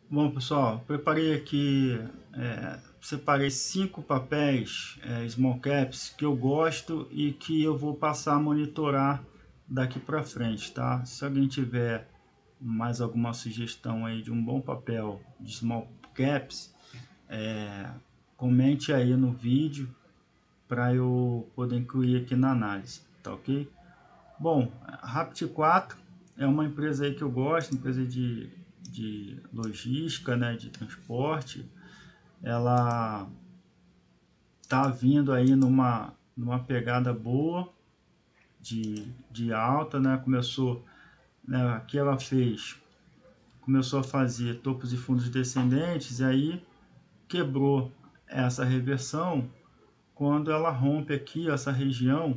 Bom, pessoal, preparei aqui, separei 5 papéis, small caps, que eu gosto e que eu vou passar a monitorar daqui para frente, tá? Se alguém tiver mais alguma sugestão aí de um bom papel de small caps, comente aí no vídeo para eu poder incluir aqui na análise, tá ok? Bom, a Rapt4 é uma empresa aí que eu gosto, empresa de logística, né, de transporte. Ela tá vindo aí numa pegada boa de alta, né? Começou, né, aqui ela começou a fazer topos e fundos descendentes e aí quebrou essa reversão quando ela rompe aqui essa região,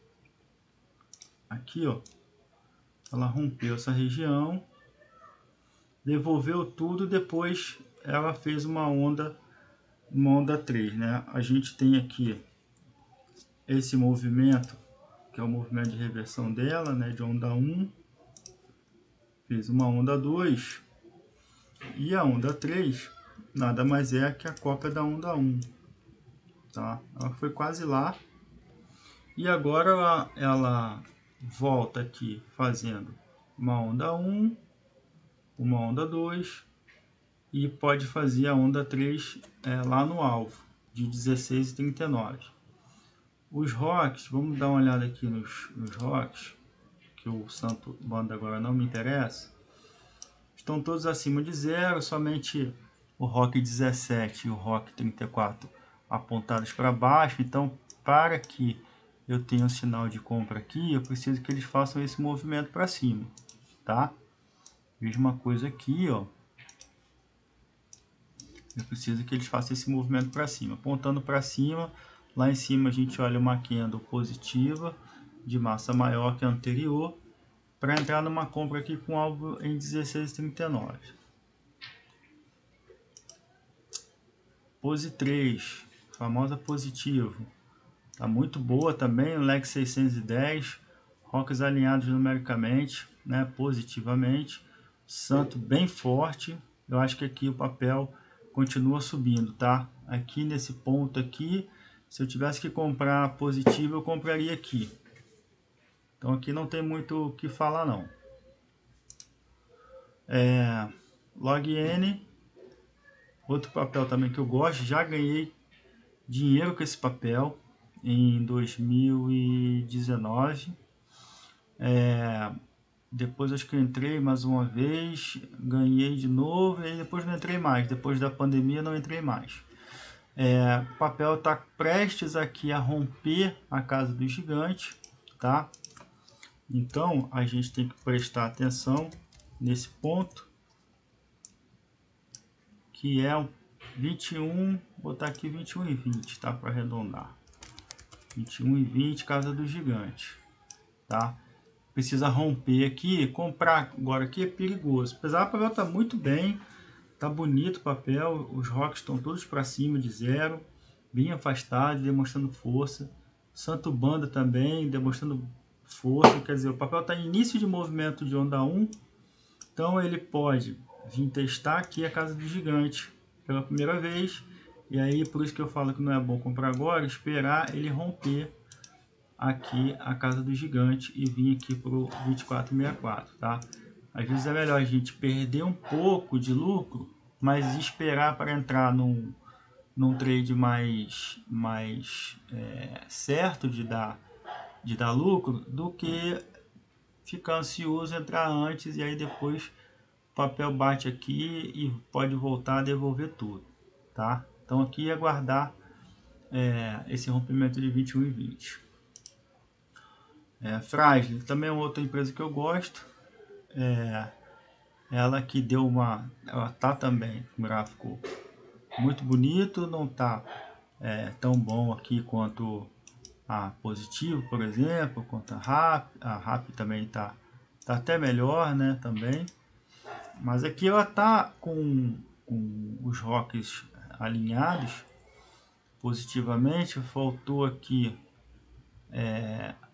aqui ó, ela rompeu essa região, devolveu tudo, depois ela fez uma onda 3, né? A gente tem aqui esse movimento, que é o movimento de reversão dela, né? De onda 1, fez uma onda 2, e a onda 3 nada mais é que a cópia da onda 1, tá? Ela foi quase lá, e agora ela volta aqui fazendo uma onda 1, uma onda 2, e pode fazer a onda 3 lá no alvo, de 16,39. Os rocks, vamos dar uma olhada aqui nos rocks, que o santo banda agora não me interessa. Estão todos acima de zero, somente o rock 17 e o rock 34 apontados para baixo. Então, para que eu tenha um sinal de compra aqui, eu preciso que eles façam esse movimento para cima, tá? Mesma coisa aqui, ó. Eu preciso que eles façam esse movimento para cima, apontando para cima. Lá em cima a gente olha uma candle positiva de massa maior que a anterior, para entrar numa compra aqui com alvo em 16,39. Pose 3, famosa positivo, tá muito boa também, o leg 610, rocks alinhados numericamente, né, positivamente, santo bem forte. Eu acho que aqui o papel continua subindo, tá? Aqui nesse ponto aqui, se eu tivesse que comprar positivo, eu compraria aqui. Então aqui não tem muito o que falar não. Log N, outro papel também que eu gosto, já ganhei dinheiro com esse papel em 2019. Depois acho que eu entrei mais uma vez, ganhei de novo e depois não entrei mais. Depois da pandemia não entrei mais. O papel está prestes aqui a romper a casa do gigante, tá? Então a gente tem que prestar atenção nesse ponto, que é o 21, vou botar aqui 21,20, tá? Para arredondar. 21,20, casa do gigante, tá? Precisa romper aqui, comprar agora aqui é perigoso. Apesar do papel tá muito bem, tá bonito o papel, os rocks estão todos para cima de zero, bem afastados, demonstrando força. Santo Banda também, demonstrando força, quer dizer, o papel está em início de movimento de onda 1, então ele pode vir testar aqui a casa do gigante pela primeira vez, e aí por isso que eu falo que não é bom comprar agora, esperar ele romper aqui a casa do gigante e vir aqui para o 24,64, tá? Às vezes é melhor a gente perder um pouco de lucro, mas esperar para entrar num trade mais certo de dar lucro, do que ficar ansioso, entrar antes e aí depois o papel bate aqui e pode voltar a devolver tudo, tá? Então aqui é aguardar esse rompimento de 21,20. Frágil também é outra empresa que eu gosto. Ela que deu ela tá também com um gráfico muito bonito, não tá tão bom aqui quanto a positivo, por exemplo, quanto a RAP também tá até melhor, né, também. Mas aqui ela tá com os rocks alinhados positivamente, faltou aqui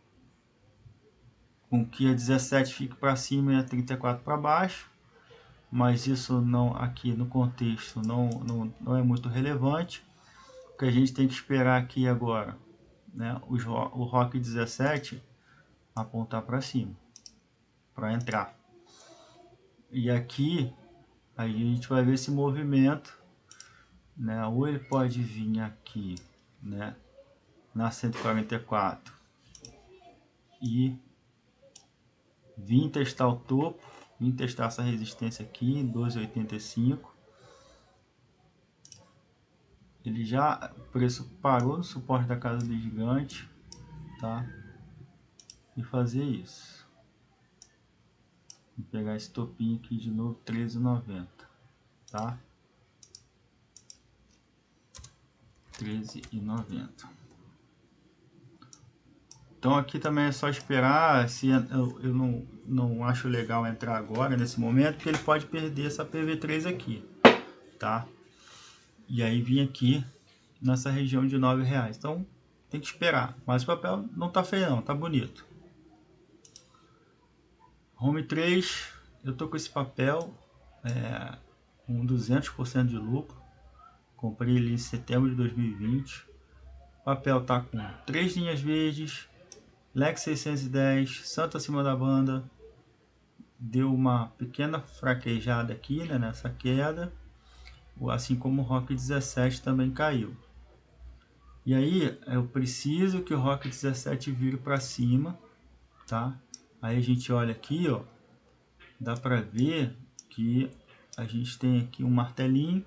com que a 17 fique para cima e a 34 para baixo. mas isso não, aqui no contexto não é muito relevante. O que a gente tem que esperar aqui agora, né, o ROC 17 apontar para cima, para entrar. E aqui a gente vai ver esse movimento, né, ou ele pode vir aqui, né, na 144 e vir testar o topo, vir testar essa resistência aqui em 12,85. Ele já, o preço parou no suporte da casa do gigante, tá? E fazer isso. Vou pegar esse topinho aqui de novo, 13,90, tá? 13,90. Então aqui também é só esperar. Se eu não acho legal entrar agora nesse momento, porque ele pode perder essa PV3 aqui, tá? E aí vir aqui nessa região de R$9. Então tem que esperar. Mas o papel não tá feio não, tá bonito. Home 3, eu tô com esse papel com 200% de lucro. Comprei ele em setembro de 2020. O papel tá com 3 linhas verdes, Lex 610, santo acima da banda. Deu uma pequena fraquejada aqui, né, nessa queda. Assim como o ROC 17 também caiu. E aí eu preciso que o ROC 17 vire para cima, tá? Aí a gente olha aqui, ó, dá para ver que a gente tem aqui um martelinho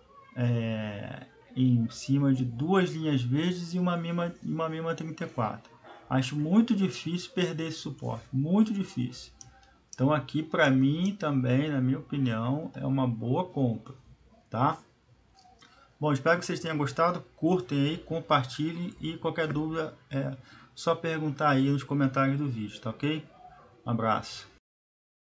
em cima de duas linhas verdes e uma mima 34. Acho muito difícil perder esse suporte, muito difícil. Então aqui para mim também, na minha opinião, é uma boa compra, tá? Bom, espero que vocês tenham gostado, curtem aí, compartilhem e qualquer dúvida é só perguntar aí nos comentários do vídeo, tá ok? Um abraço.